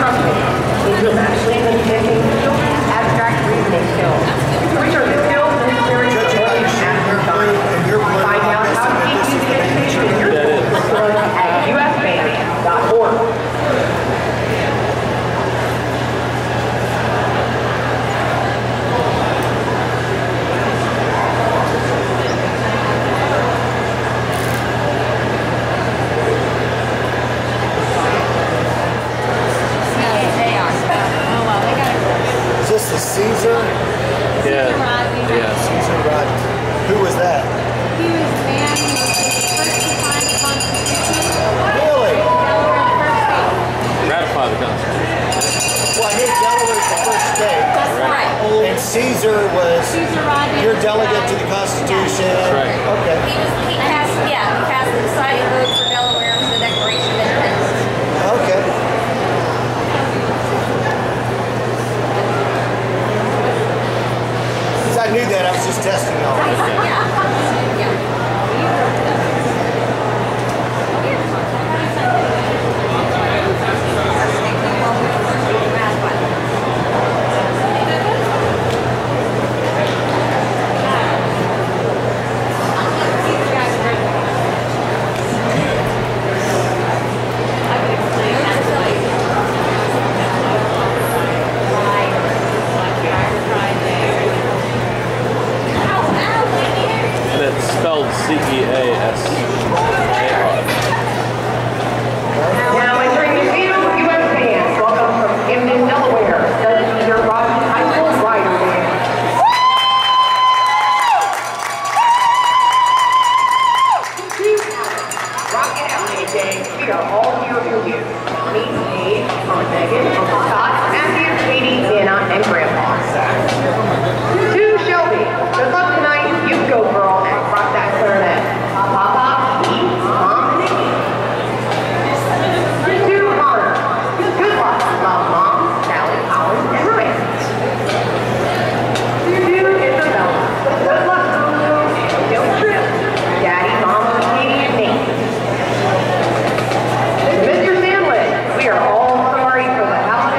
trust me, he was actually inventing abstract reasoning skills, which are the skills necessary for learning master science. Find out how to teach you the education in your school at usband.org. Is this the Caesar? Yeah. Yeah. Caesar Rodney. Who was that? He was the man who was the first to sign the Constitution. Really? Ratify the Constitution. Well, I knew Delaware's the first state. That's right. And Caesar was Caesar Rodney. your delegate to the Constitution. That's right. Okay. He passed the deciding vote for Delaware for the Declaration of Independence. Okay. I knew that. I was just testing y'all. Spelled C-E-A-S-A-R. Now entering the field, U.S. Band, welcome from Camden, Delaware, does your Rocky High School Rider Band. Rock it out, AJ. We are all here for you. Mommy, Paige, Aunt Megan, Uncle Scott, Matthew, Katie, Anna, and Grandpa. To Shelby, good luck tonight. You go, girl, and rock that clarinet. Papa, Pete, Mom, and Nikki. To Connor, good luck. Love, Mom, Sally, Colin, and Ryan. To Isabella, good luck, Lulu, and don't trip. Daddy, Mom, Katie, and Nate. To Mr. Sandlin, we are all sorry for the house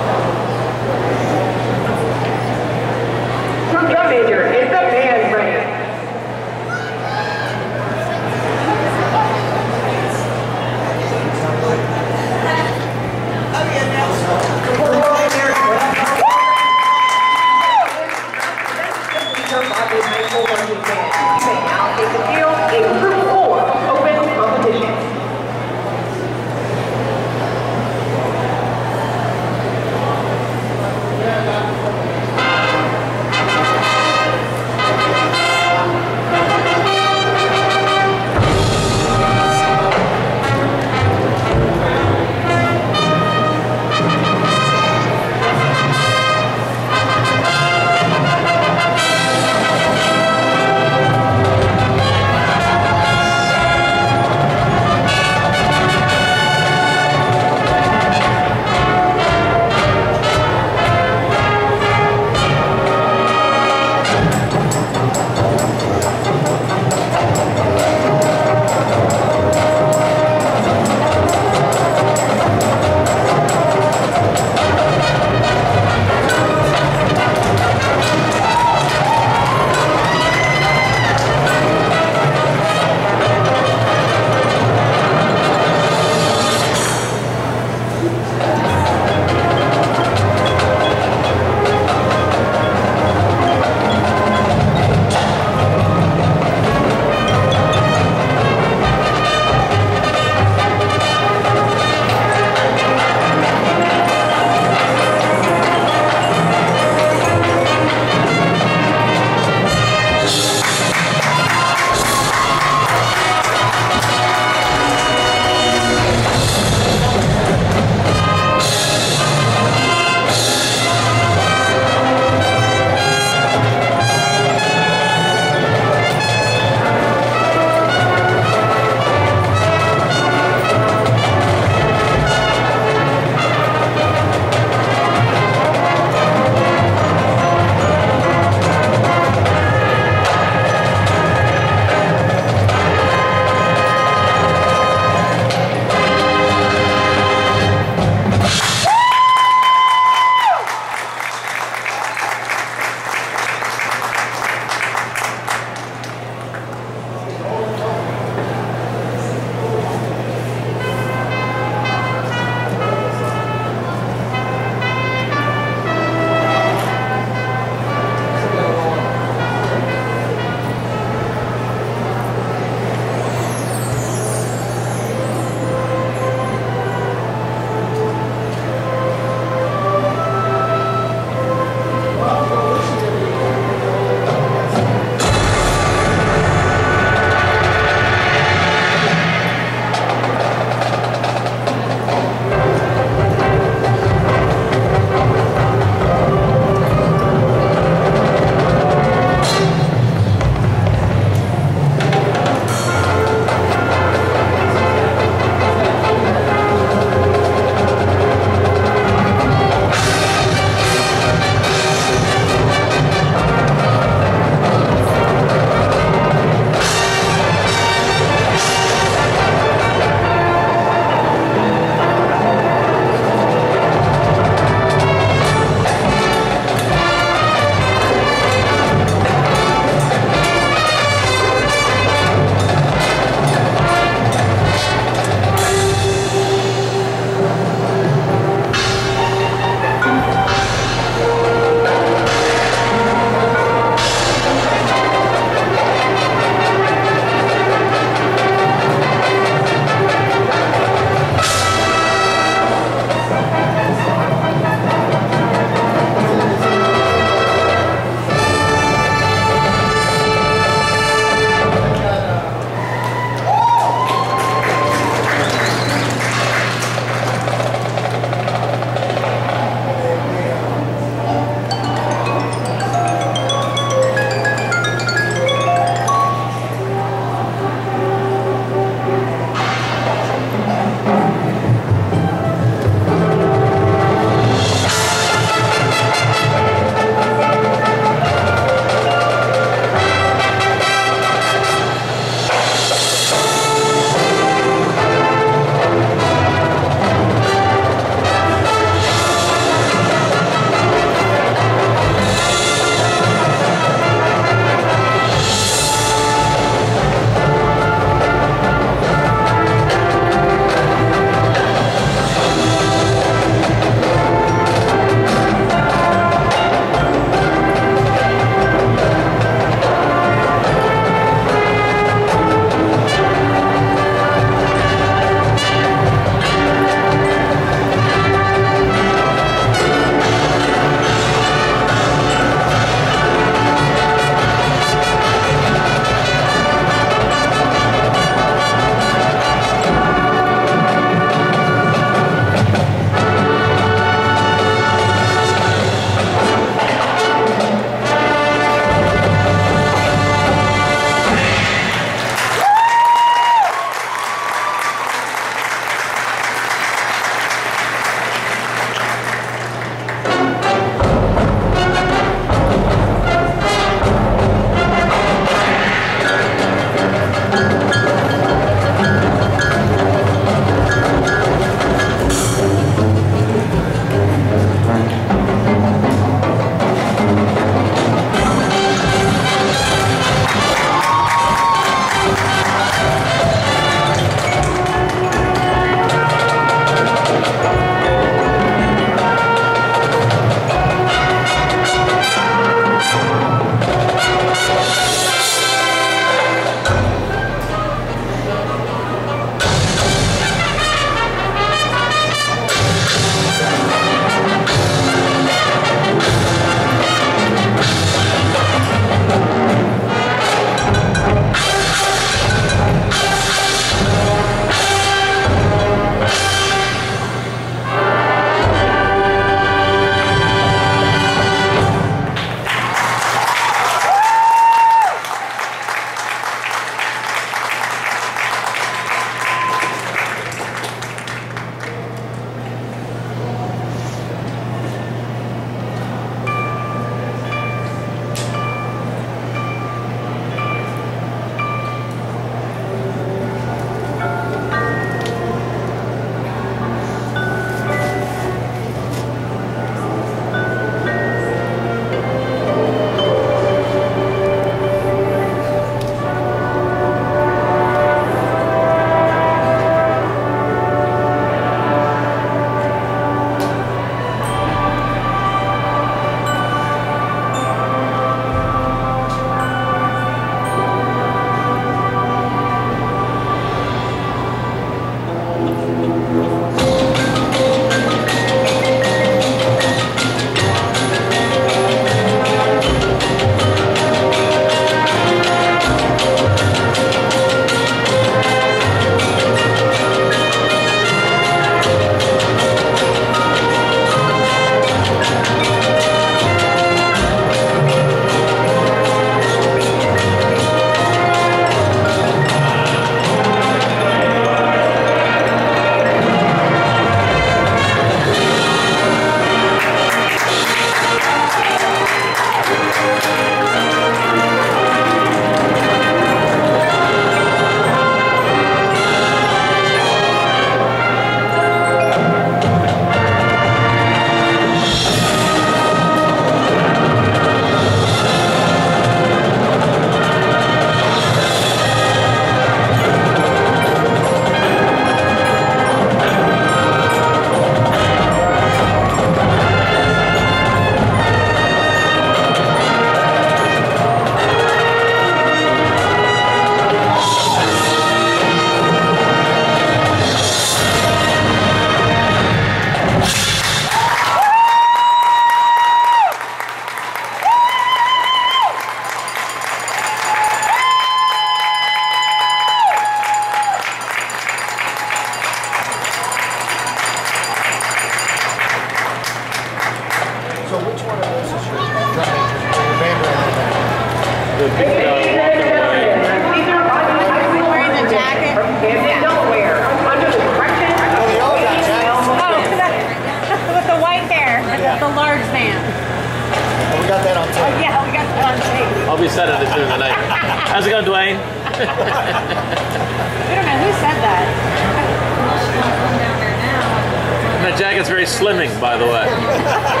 How's it going, Dwayne? We don't know who said that. That jacket's very slimming, by the way.